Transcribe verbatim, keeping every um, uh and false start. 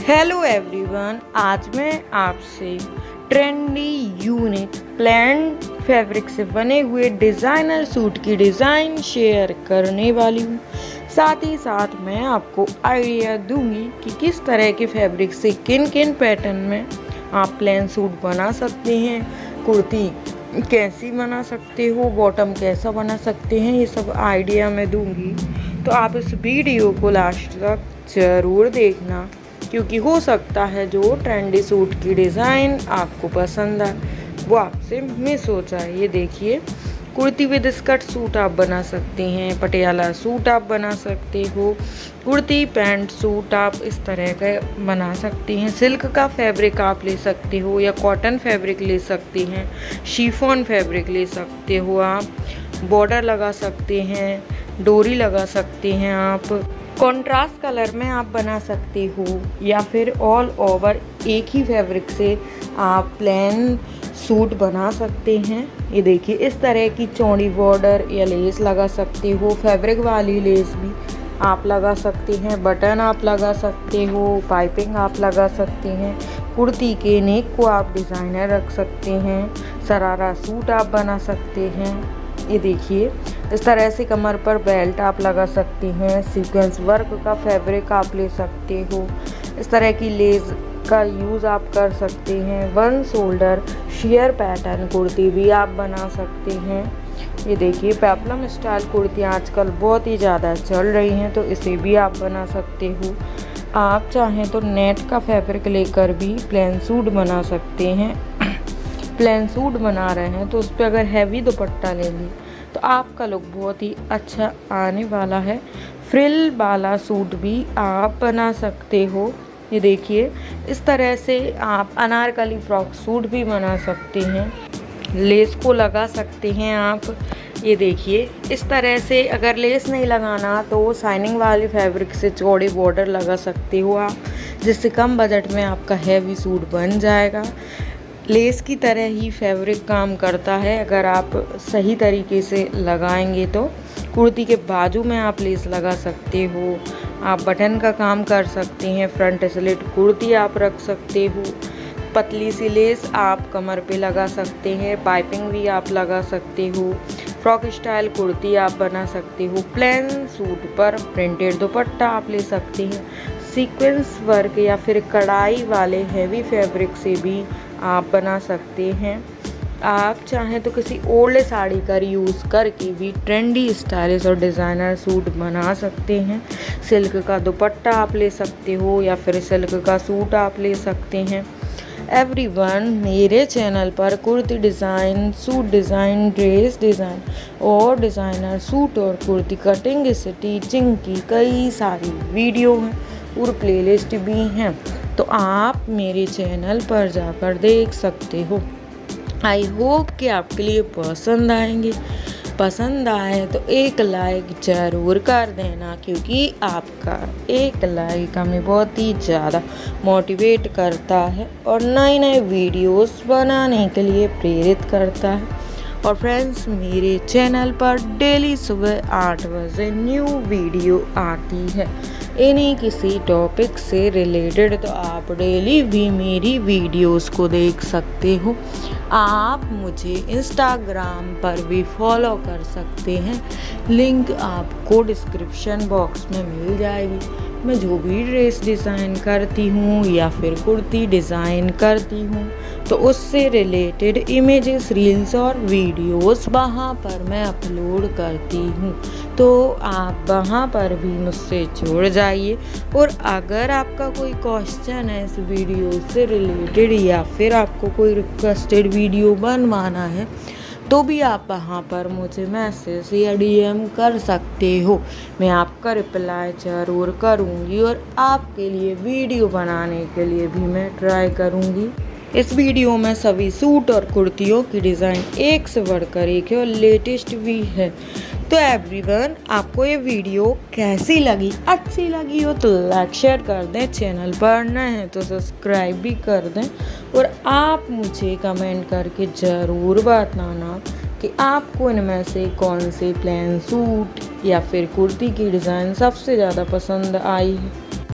Hello everyone, आज मैं आपसे ट्रेंडी यूनिक प्लेन फैब्रिक से बने हुए डिज़ाइनर सूट की डिज़ाइन शेयर करने वाली हूँ। साथ ही साथ मैं आपको आइडिया दूंगी कि किस तरह के फैब्रिक से किन किन पैटर्न में आप प्लेन सूट बना सकते हैं, कुर्ती कैसी बना सकते हो, बॉटम कैसा बना सकते हैं, ये सब आइडिया मैं दूंगी। तो आप इस वीडियो को लास्ट तक ज़रूर देखना, क्योंकि हो सकता है जो ट्रेंडी सूट की डिज़ाइन आपको पसंद आए वो आपसे मिस हो जाए। ये देखिए, कुर्ती विद स्कर्ट सूट आप बना सकते हैं, पटियाला सूट आप बना सकते हो, कुर्ती पैंट सूट आप इस तरह का बना सकते हैं। सिल्क का फैब्रिक आप ले सकते हो या कॉटन फैब्रिक ले सकते हैं, शिफॉन फैब्रिक ले सकते हो, आप बॉर्डर लगा सकते हैं, डोरी लगा सकते हैं, आप कॉन्ट्रास्ट कलर में आप बना सकते हो, या फिर ऑल ओवर एक ही फैब्रिक से आप प्लेन सूट बना सकते हैं। ये देखिए, इस तरह की चौड़ी बॉर्डर या लेस लगा सकते हो, फैब्रिक वाली लेस भी आप लगा सकते हैं, बटन आप लगा सकते हो, पाइपिंग आप लगा सकते हैं, कुर्ती के नेक को आप डिज़ाइनर रख सकते हैं, शरारा सूट आप बना सकते हैं। ये देखिए, इस तरह से कमर पर बेल्ट आप लगा सकते हैं, सीक्वेंस वर्क का फैब्रिक आप ले सकते हो, इस तरह की लेस का यूज़ आप कर सकते हैं। One shoulder share pattern kurti भी आप बना सकते हैं। ये देखिए, पेप्लम स्टाइल कुर्ती आजकल बहुत ही ज़्यादा चल रही हैं, तो इसे भी आप बना सकते हो। आप चाहें तो नेट का फैब्रिक लेकर भी प्लेन सूट बना सकते हैं। प्लेन सूट बना रहे हैं तो उस पर अगर हैवी दुपट्टा लेंगे तो आपका लुक बहुत ही अच्छा आने वाला है। फ्रिल वाला सूट भी आप बना सकते हो। ये देखिए, इस तरह से आप अनारकली फ्रॉक सूट भी बना सकते हैं, लेस को लगा सकते हैं आप। ये देखिए, इस तरह से अगर लेस नहीं लगाना तो शाइनिंग वाली फैब्रिक से चौड़े बॉर्डर लगा सकते हो आप, जिससे कम बजट में आपका हैवी सूट बन जाएगा। लेस की तरह ही फैब्रिक काम करता है अगर आप सही तरीके से लगाएंगे तो। कुर्ती के बाजू में आप लेस लगा सकते हो, आप बटन का काम कर सकते हैं, फ्रंट स्लिट कुर्ती आप रख सकते हो, पतली सी लेस आप कमर पे लगा सकते हैं, पाइपिंग भी आप लगा सकते हो, फ्रॉक स्टाइल कुर्ती आप बना सकते हो, प्लेन सूट पर प्रिंटेड दुपट्टा आप ले सकते हैं, सीक्वेंस वर्क या फिर कढ़ाई वाले हैवी फैब्रिक से भी आप बना सकते हैं। आप चाहें तो किसी ओल्ड साड़ी का यूज़ करके भी ट्रेंडी स्टाइलिश और डिज़ाइनर सूट बना सकते हैं। सिल्क का दुपट्टा आप ले सकते हो या फिर सिल्क का सूट आप ले सकते हैं। एवरीवन, मेरे चैनल पर kurti design, suit design, dress design और डिज़ाइनर सूट और कुर्ती कटिंग स्टिचिंग की कई सारी वीडियो हैं और प्लेलिस्ट भी हैं, तो आप मेरे चैनल पर जाकर देख सकते हो। आई होप कि आपके लिए पसंद आएंगे। पसंद आए तो एक लाइक ज़रूर कर देना, क्योंकि आपका एक लाइक हमें बहुत ही ज़्यादा मोटिवेट करता है और नए नए वीडियोस बनाने के लिए प्रेरित करता है। और फ्रेंड्स, मेरे चैनल पर डेली सुबह आठ बजे न्यू वीडियो आती है इन्हीं किसी टॉपिक से रिलेटेड, तो आप डेली भी मेरी वीडियोस को देख सकते हो। आप मुझे इंस्टाग्राम पर भी फॉलो कर सकते हैं, लिंक आपको डिस्क्रिप्शन बॉक्स में मिल जाएगी। मैं जो भी ड्रेस डिज़ाइन करती हूँ या फिर कुर्ती डिज़ाइन करती हूँ तो उससे रिलेटेड इमेजेस, रील्स और वीडियोस वहाँ पर मैं अपलोड करती हूँ, तो आप वहाँ पर भी मुझसे जुड़ जाइए। और अगर आपका कोई क्वेश्चन है इस वीडियो से रिलेटेड या फिर आपको कोई रिक्वेस्टेड वीडियो बनवाना है तो भी आप वहाँ पर मुझे मैसेज या डीएम कर सकते हो। मैं आपका रिप्लाई ज़रूर करूँगी और आपके लिए वीडियो बनाने के लिए भी मैं ट्राई करूँगी। इस वीडियो में सभी सूट और कुर्तियों की डिज़ाइन एक से बढ़कर एक है और लेटेस्ट भी है। तो एवरीवन, आपको ये वीडियो कैसी लगी? अच्छी लगी हो तो लाइक शेयर कर दें, चैनल पर नए हैं तो सब्सक्राइब भी कर दें, और आप मुझे कमेंट करके ज़रूर बताना कि आपको इनमें से कौन से प्लेन सूट या फिर कुर्ती की डिज़ाइन सबसे ज़्यादा पसंद आई है।